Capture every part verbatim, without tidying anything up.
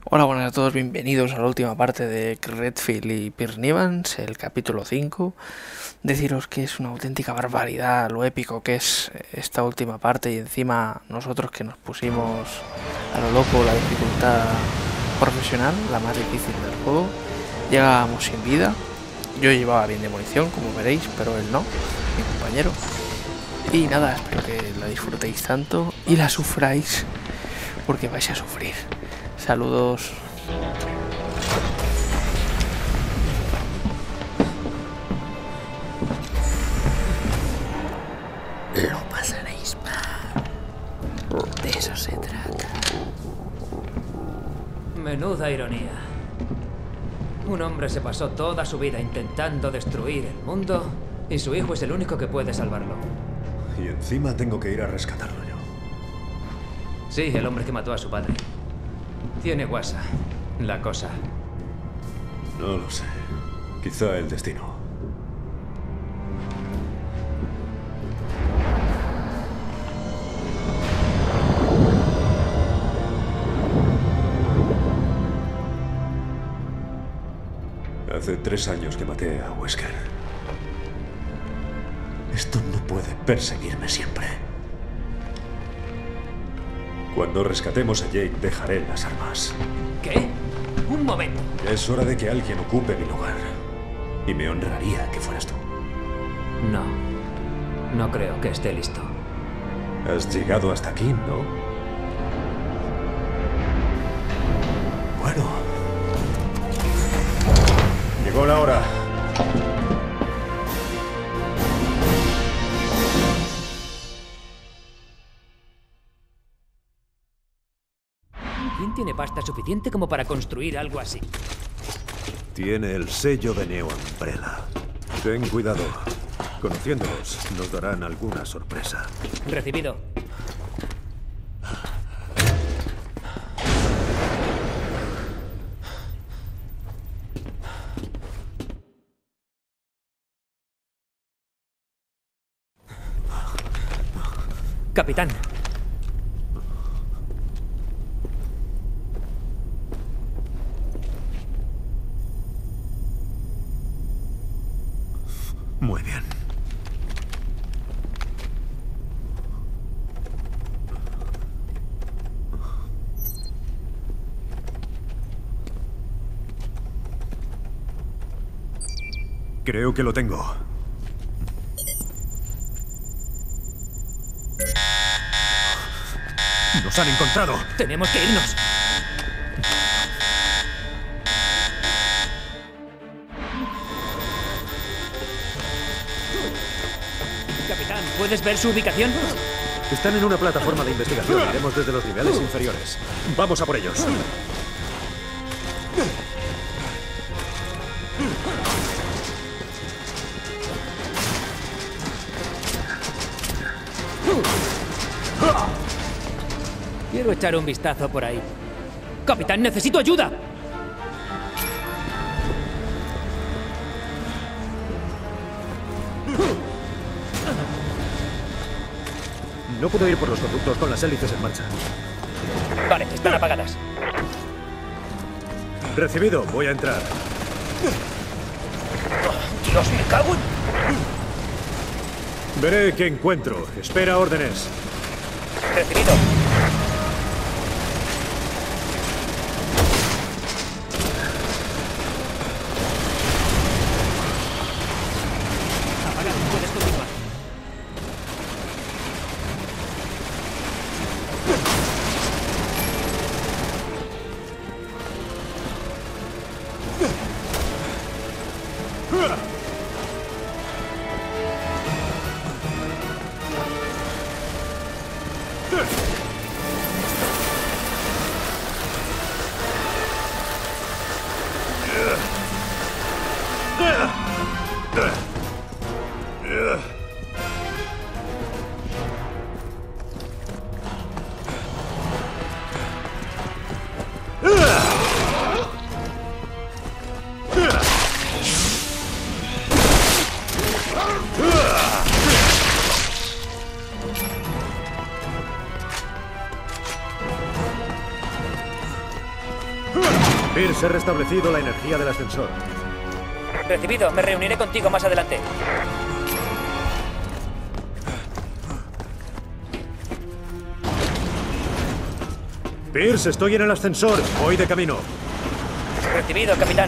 Hola, buenas a todos, bienvenidos a la última parte de Redfield y Pierce Evans, el capítulo cinco. Deciros que es una auténtica barbaridad lo épico que es esta última parte, y encima nosotros que nos pusimos a lo loco la dificultad profesional, la más difícil del juego. Llegábamos sin vida, yo llevaba bien de munición, como veréis, pero él no, mi compañero. Y nada, espero que la disfrutéis tanto y la sufráis, porque vais a sufrir. Saludos. Lo pasaréis mal. De eso se trata. Menuda ironía. Un hombre se pasó toda su vida intentando destruir el mundo y su hijo es el único que puede salvarlo. Y encima tengo que ir a rescatarlo yo. Sí, el hombre que mató a su padre. Tiene guasa, la cosa. No lo sé. Quizá el destino. Hace tres años que maté a Wesker. Esto no puede perseguirme siempre. Cuando rescatemos a Jake, dejaré las armas. ¿Qué? Un momento. Es hora de que alguien ocupe mi lugar. Y me honraría que fueras tú. No. No creo que esté listo. Has llegado hasta aquí, ¿no? Bueno. Llegó la hora. ¿Quién tiene pasta suficiente como para construir algo así? Tiene el sello de Neo Umbrella. Ten cuidado. Conociéndolos, nos darán alguna sorpresa. Recibido. Capitán. Muy bien. Creo que lo tengo. ¡Nos han encontrado! Tenemos que irnos. Capitán, ¿puedes ver su ubicación? Están en una plataforma de investigación. Iremos desde los niveles inferiores. Vamos a por ellos. Quiero echar un vistazo por ahí. Capitán, necesito ayuda. No puedo ir por los conductos con las hélices en marcha. Vale, están apagadas. Recibido, voy a entrar. Dios, me cago en... Veré qué encuentro. Espera órdenes. Recibido. Apagado, puedes continuar. Pierce, he restablecido la energía del ascensor. Recibido, me reuniré contigo más adelante. Pierce, estoy en el ascensor. Voy de camino. Recibido, capitán.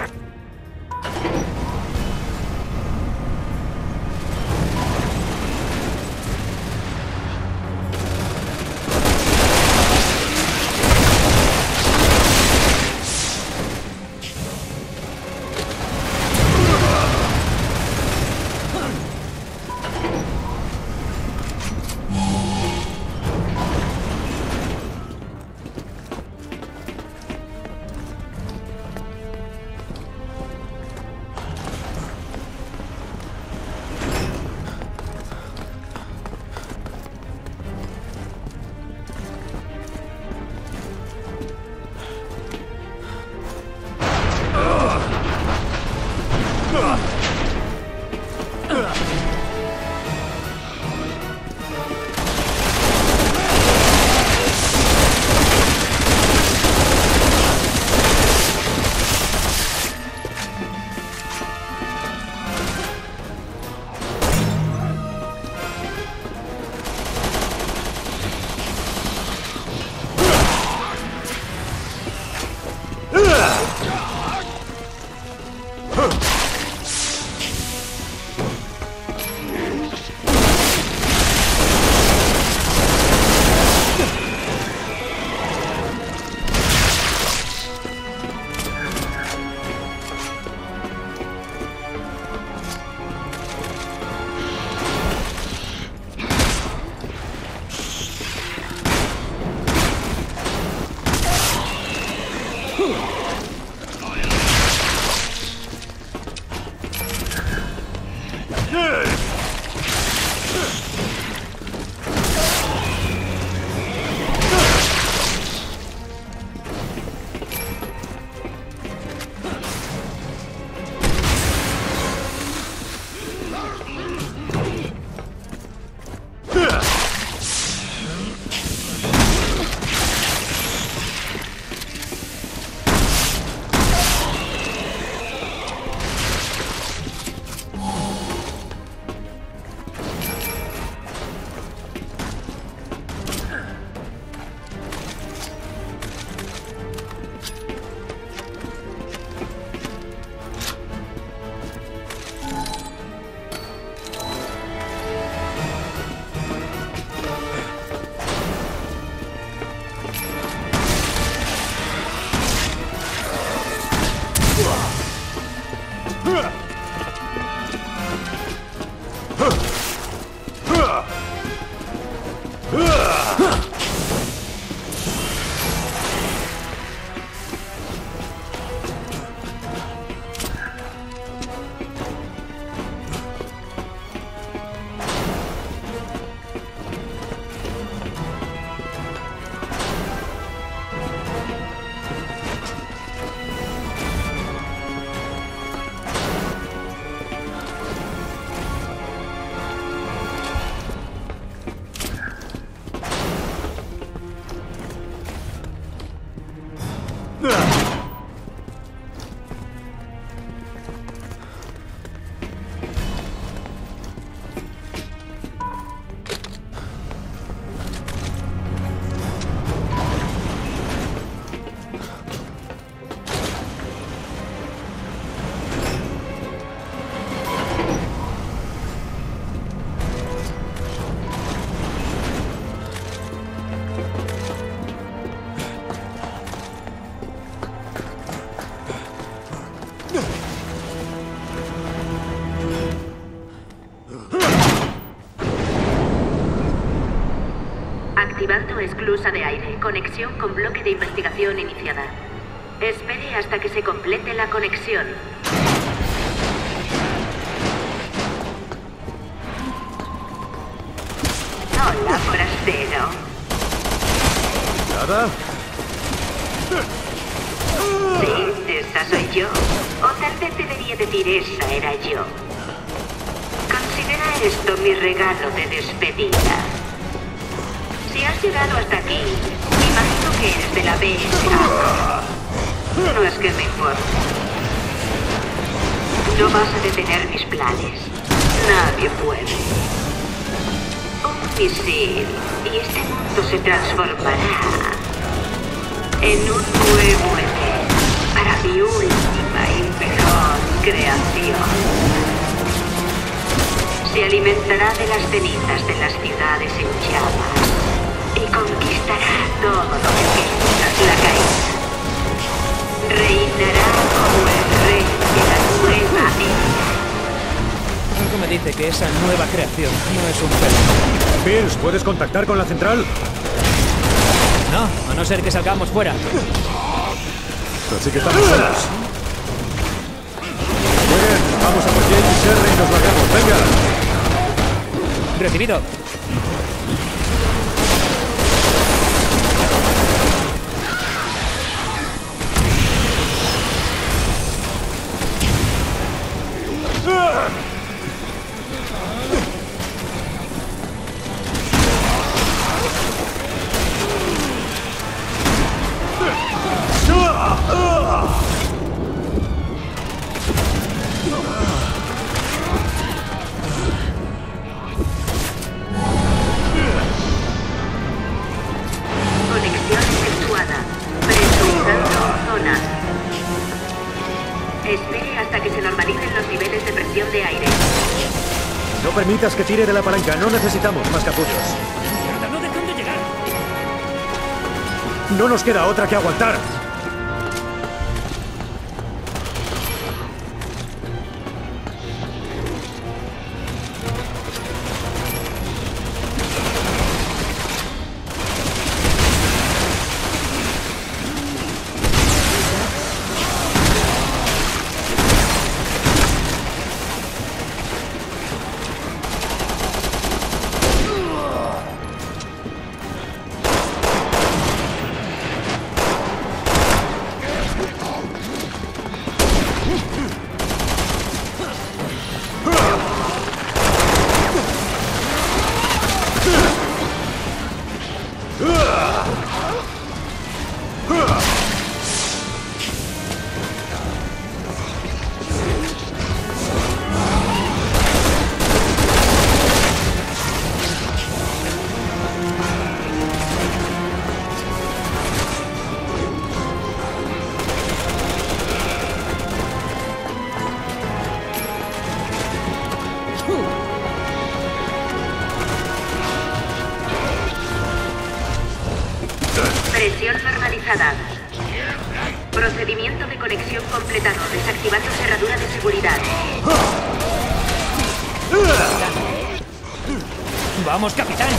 Activando esclusa de aire. Conexión con bloque de investigación iniciada. Espere hasta que se complete la conexión. Hola, forastero. ¿Nada? Sí, esa soy yo. O tal vez debería decir esa era yo. Considera esto mi regalo de despedida. Si has llegado hasta aquí, imagino que eres de la B S A. no es que me importe. No vas a detener mis planes. Nadie puede. Un misil y este mundo se transformará en un nuevo Edén para mi última y mejor creación. Se alimentará de las cenizas de las ciudades en llamas y conquistará todo lo que quede tras la caída. Reinará como el rey de la nueva era. Algo me dice que esa nueva creación no es un fenómeno. Pierce, ¿puedes contactar con la central? No, a no ser que salgamos fuera. Así que estamos solos. Muy bien, vamos a por James R y nos largamos. ¡Venga! Recibido. Conexión efectuada. Presurizando zona. Espere hasta que se normalicen los niveles de presión de aire. No permitas que tire de la palanca. No necesitamos más capullos. ¡No dejan de llegar! No nos queda otra que aguantar. Presión normalizada. Procedimiento de conexión completado. Desactivando cerradura de seguridad. ¡Vamos, capitán!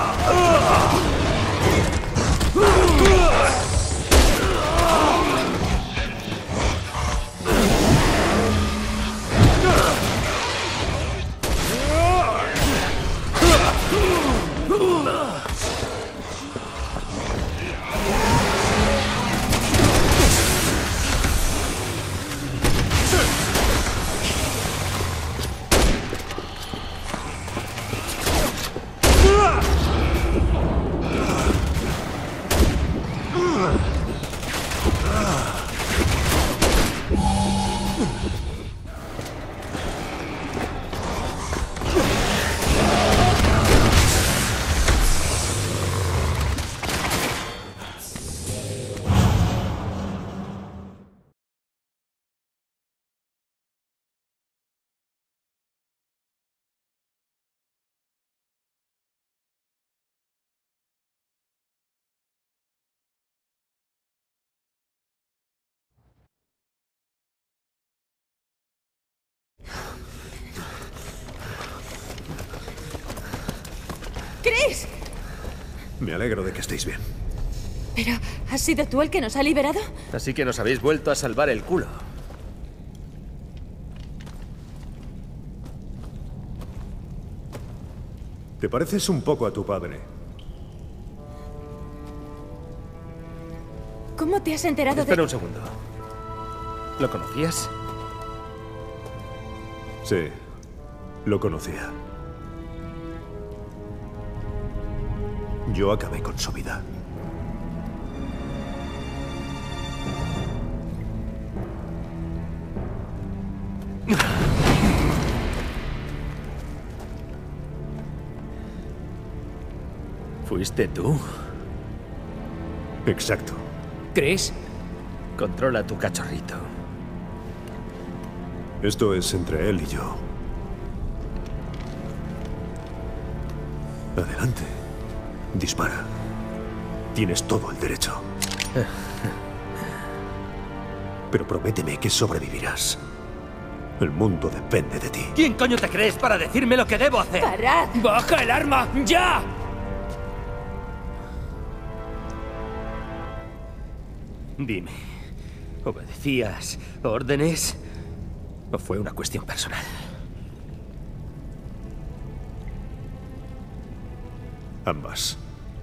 ¡Chris! Me alegro de que estéis bien. ¿Pero has sido tú el que nos ha liberado? Así que nos habéis vuelto a salvar el culo. Te pareces un poco a tu padre. ¿Cómo te has enterado Espera de...? un segundo. ¿Lo conocías? Sí, lo conocía. Yo acabé con su vida. ¿Fuiste tú? Exacto. ¿Chris? Controla tu cachorrito. Esto es entre él y yo. Adelante. Dispara. Tienes todo el derecho. Pero prométeme que sobrevivirás. El mundo depende de ti. ¿Quién coño te crees para decirme lo que debo hacer? ¡Parad! ¡Baja el arma! ¡Ya! Dime, ¿obedecías órdenes o fue una cuestión personal? Ambas.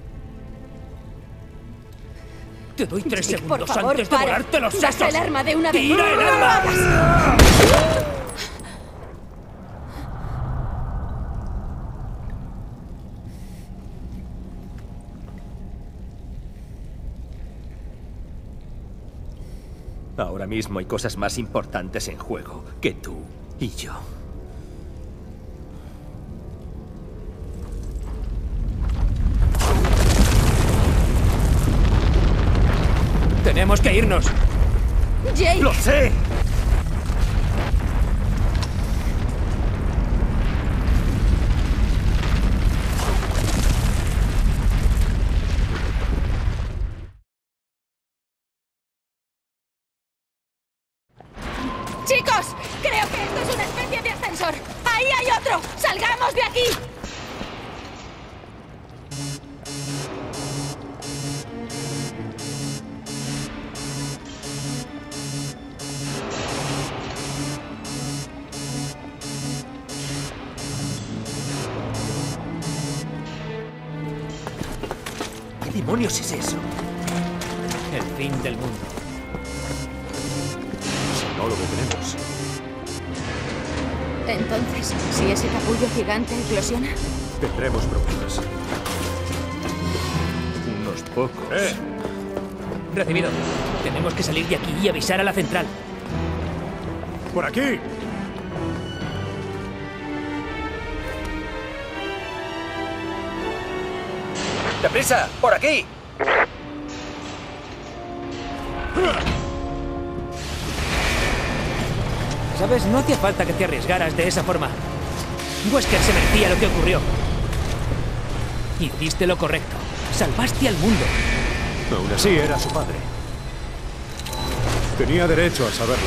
Te doy tres Jake, segundos por favor, antes de para. volarte los Saca sesos. el arma de una vez. ¡Tira el ¡No lo arma! hagas! Ahora mismo hay cosas más importantes en juego que tú y yo. Tenemos que irnos. Jake, ¡Lo sé! chicos, creo que esto es una especie de ascensor. ¡Ahí hay otro! ¡Salgamos de aquí! ¿Qué demonios es eso? El fin del mundo. Si no lo detenemos, Entonces, si ese capullo gigante eclosiona, tendremos problemas. Unos pocos. ¡Eh! Recibido. Tenemos que salir de aquí y avisar a la central. ¡Por aquí! ¡Deprisa! ¡Por aquí! ¿Sabes? No hacía falta que te arriesgaras de esa forma. Wesker se merecía lo que ocurrió. Hiciste lo correcto. Salvaste al mundo. Aún así era su padre. Tenía derecho a saberlo.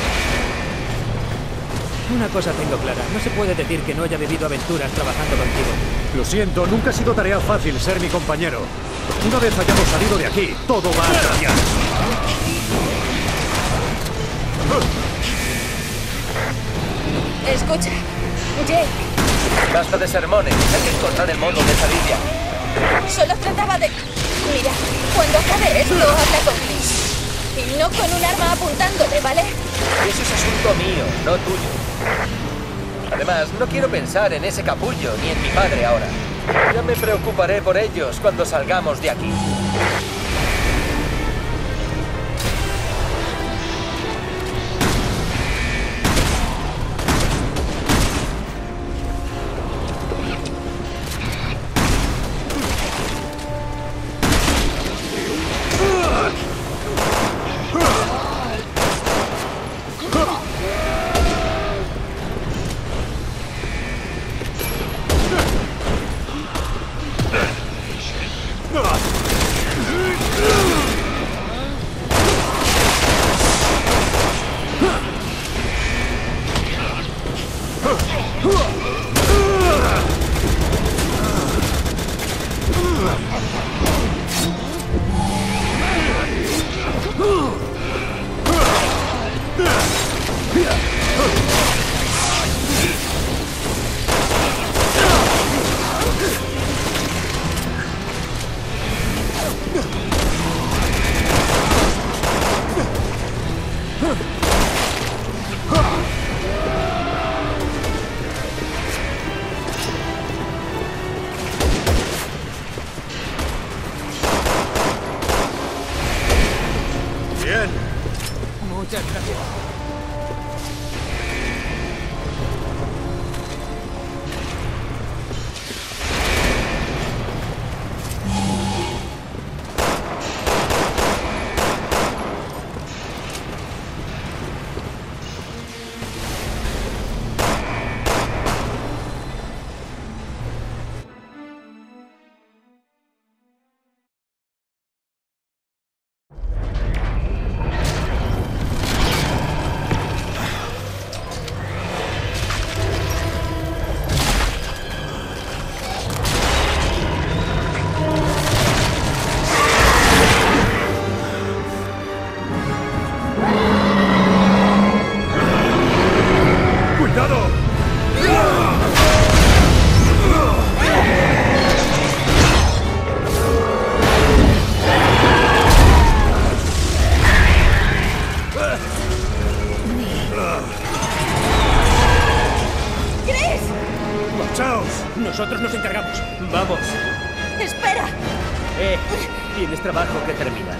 Una cosa tengo clara. No se puede decir que no haya vivido aventuras trabajando contigo. Lo siento, nunca ha sido tarea fácil ser mi compañero. Una vez hayamos salido de aquí, todo va a cambiar. escucha, Jake, Basta de sermones. Hay que encontrar el modo de salir de aquí. solo trataba de... Mira, cuando acabe esto, habla con Chris. Y no con un arma apuntándole, ¿vale? Eso es asunto mío, no tuyo. Además, no quiero pensar en ese capullo ni en mi padre ahora. Ya me preocuparé por ellos cuando salgamos de aquí. Muchas gracias. Nosotros nos encargamos. Vamos. ¡Espera! Eh, tienes trabajo que terminar.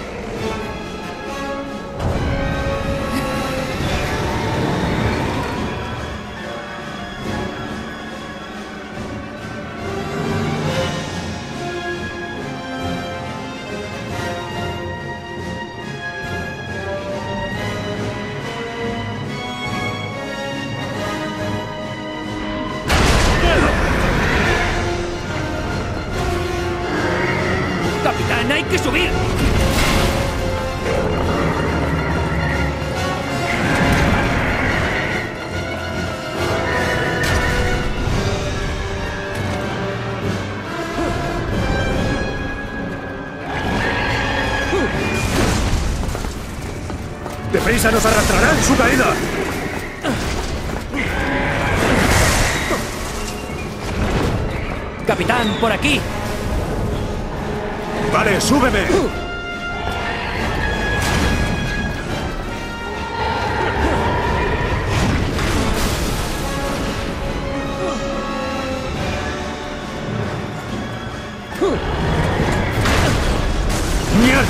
¡Capitán, hay que subir! ¡Deprisa, nos arrastrarán su caída! ¡Capitán, por aquí! Vale, súbeme. ¡Mierda!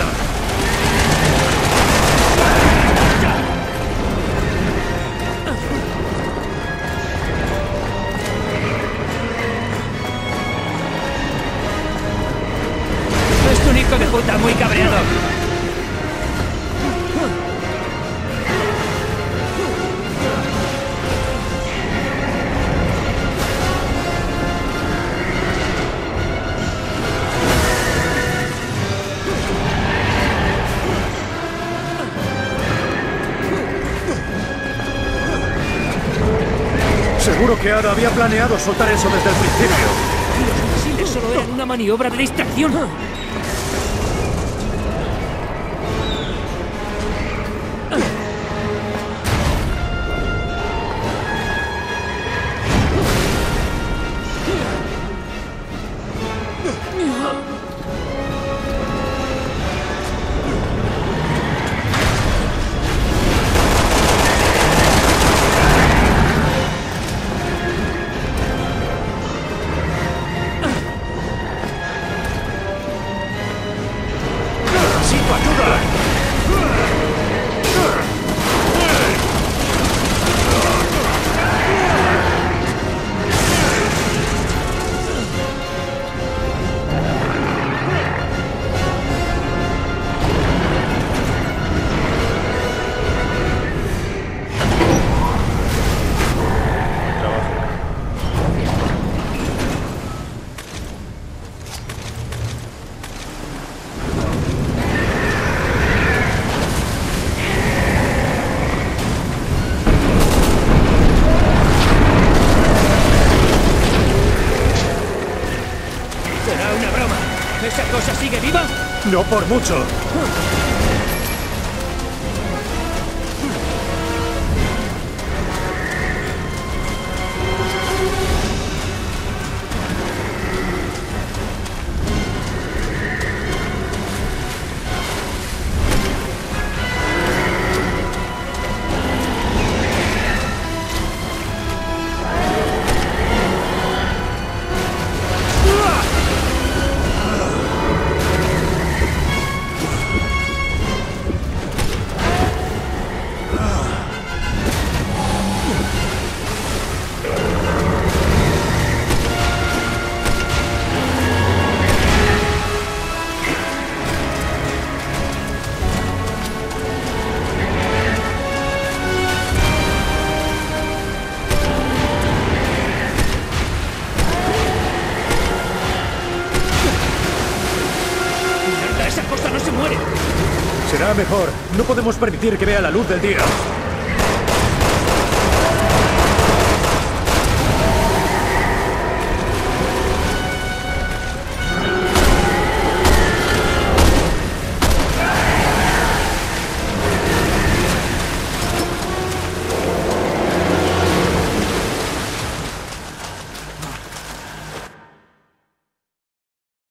¡Es un hijo de puta muy cabreado! Seguro que Ada había planeado soltar eso desde el principio. Los misiles solo eran una maniobra de distracción. ¡Necesito ayuda! ¿Será una broma? ¿Esa cosa sigue viva? No por mucho. ¡Mierda, esa cosa no se muere! Será mejor. No podemos permitir que vea la luz del día.